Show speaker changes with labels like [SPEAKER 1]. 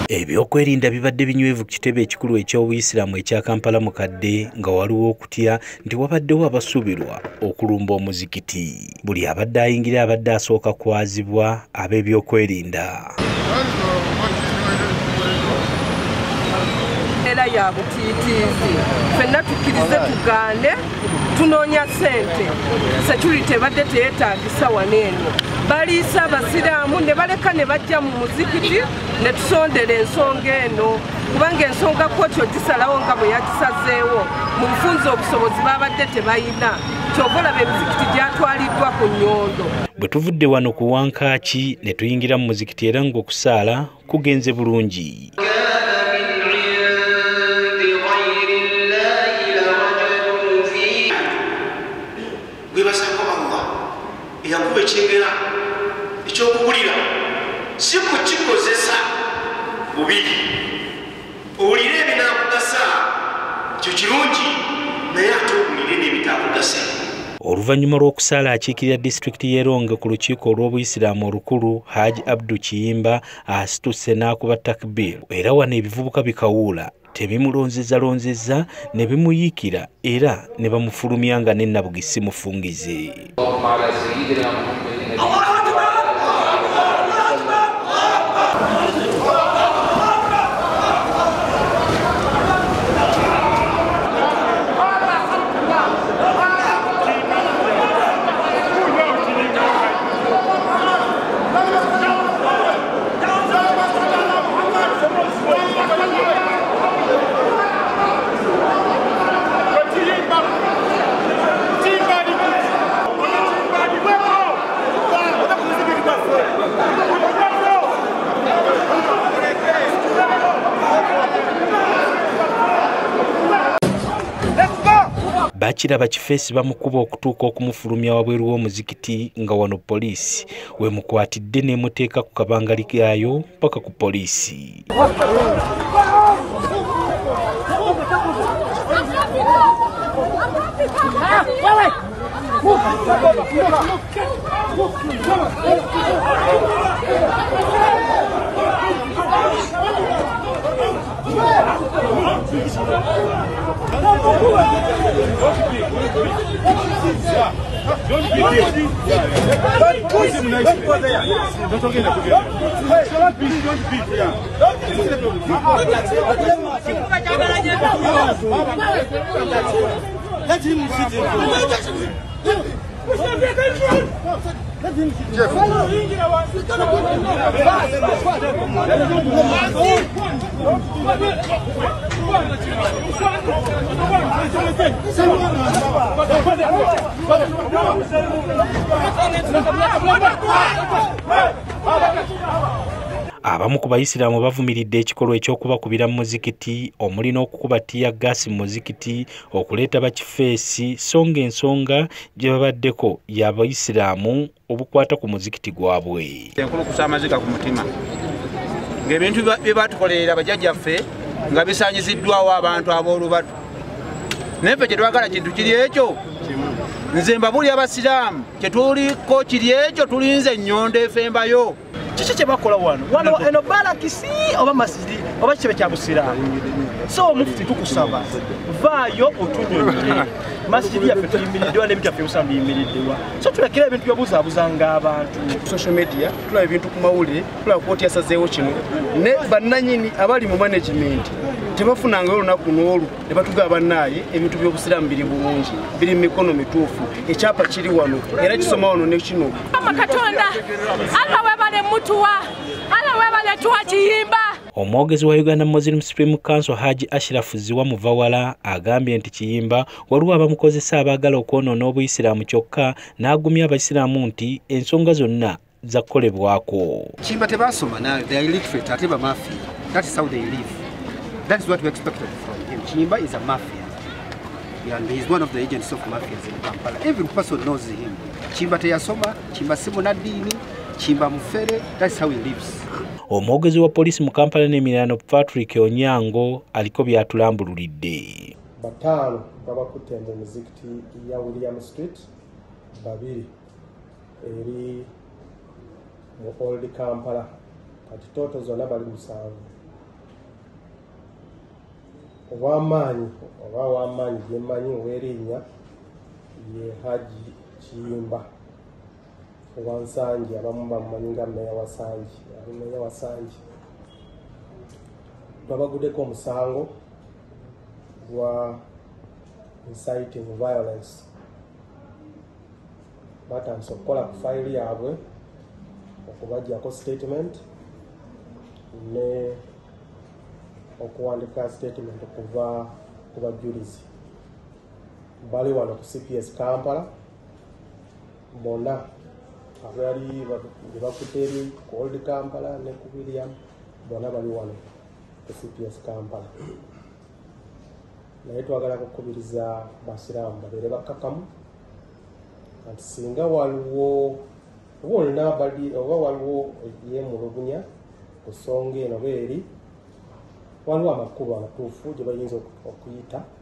[SPEAKER 1] Ebyokwerinda bibadde binywevu ku kitebe ekikulu eky'Obuyisiraamu ekya Kampala mukadde nga waliwo okutya nti wabaddewo abasuubirwa okulumba omuzikiti. Buli abadde ayingira abadde asooka kwazibwa ab'ebyokwerinda.
[SPEAKER 2] Era ya butiitiizi ffenna tukkirize tugaane tunoonya ssente security badde teyeetaagisa wano eno baliisa Abasiraamu ne baleka ne bajja mu muzikiti ne tusondera ensonga eno kubanga ensonga kkooti ogisalawo nga bwe yagisazeewo mu bufunza obusobozi babadde tebayina kyova olaba emizikiti gyatwaliddwa ku nnyondo.
[SPEAKER 1] Bwe tuvudde wano ku wankaaki ne tuyingira mu muzikiti era ng'okusaala kugenze bulungi.
[SPEAKER 3] Yakuba ekyengera ekyokubulira si kukikozesa bubiri owulire ebinaakugasa kyo kirungi naye ate owulire n'ebitaakugasa.
[SPEAKER 1] Oluvannyuma lw'okusaala akiikirira disitulikiti y'e Ronge ku lukiiko olw'Obuyisiraamu olukulu Haji Abdu Kiyimba asituse n'akuba takbir era wano ebivubuka bikawuula tebimulonzezalonzezza ne bimuyiikira era ne bamufulumya nga n'ennabugisi mufungize. Bakiraba kifeesi bamukuba okutuuka okumufulumya wabweru w'omuzikiti nga wano poliisi wemukwatidde n'emuteeka ku kabangali kaayo paka ku poliisi.
[SPEAKER 4] Let him sit in.
[SPEAKER 1] Abamu ku Bayisiraamu bavumiridde ekikolwa eky'okubakubira mu muzikiti omuli n'okukuba ttiya gaasi mu muzikiti okuleeta bakifeesi so ng'ensonga gye babaddeko y'Abayisiraamu obukwata ku muzikiti gwabwe.
[SPEAKER 5] Enkulu kusa amaziga ku mutima ng'ebintu bye batukolerera bajjajjaffe nga bisaanyiziddwawo abantu ab'olubatu naye ffe kye twagala kintu kiri ekyo nze mbabuli Abasiraamu kye tuliko kiri ekyo tulinze ennyondo efembayo.
[SPEAKER 6] Kiki kye bakola wano eno balakisi oba masiri oba kibe kya Busiraamu so mufti tukusaba vaayo otunyonye masiri yaffe tuyimiriddewa n'ebintu byaffe Busiraamu biyimiriddewa so tulekera ebintu byobuzaabuzanga abantu
[SPEAKER 7] social media tulaba ebintu ku mawulire tulaba kooti yasazeewo kino ne bannanyini abali mu management tebafunanga olunaku n'olu ne batugaba bannaaye ebintu by'Obusiraamu biri bulungi biri mu mikono mituufu ekyapa kiri wano era kisoma wano ne kino.
[SPEAKER 2] Katonda Allah webale mutuwa Allah webale tuwa Kiyimba.
[SPEAKER 1] Omwogezi wa Uganda Muslim Supreme Council Haji Ashrafu Ziwa Muvawala agambye nti Kiyimba waliwo abamukozesa abaagala okwonoona Obuyisiraamu kyokka n'agumya Abayisiraamu nti ensonga zonna zakolebwako.
[SPEAKER 8] Kiyimba tebasoma nayo they are illiterate ate bamafia. That is how they live. That is what we expected from him. Kiyimba is a mafia. And he is one of the agents of mafias in Kampala. Every person knows him. Kiyimba teyasoma, Kiyimba si munaddiini, Kiyimba mufere. That is how he lives.
[SPEAKER 1] Omwogezi wa poliisi mu Kampala n'emiriraano Patrick Onyango aliko byatulambululidde.
[SPEAKER 9] Bataano babakutte mu muzikiti ya William Street, babiri eri mu Old Kampala. Kati toto zonna bali 7. ow'amaanyi gyemmanyi ow'erinnya ye Haji Kiyimba Wansangi, abamu bamumanyi nga Meya Wasangi. Ali Meya Wasangi. Twabaguddeko omusango gwa inciting violence. Batandise okukola ku fayiri yaabwe okubaggyako statement ne okuwandika statement okuva ku bajulizi. Bali wano ku CPS Kampala bonna abali bakuteri ku Old Kampala ne ku William bonna bali wano ku CPS Kampala. Naye twagala kukubiriza basiraamu babeere bakkakkamu nti singa waliwo wonna bali oba waliwo yeemulugunya ku nsonga eno beeri waliwo amakulu amatuufu gye bayinza okuyita